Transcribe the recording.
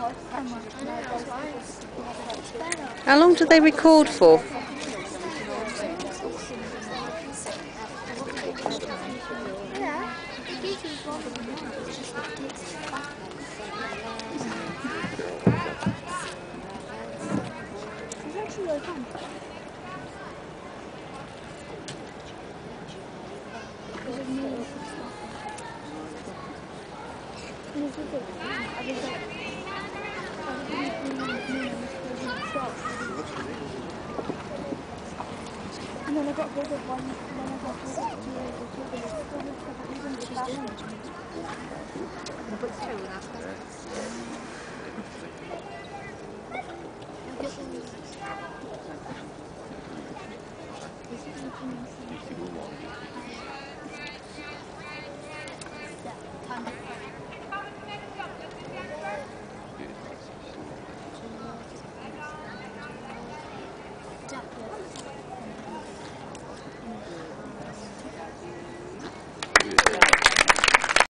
How long do they record for? And then I got rid of one, and then I got rid of two of the two. She's doing it.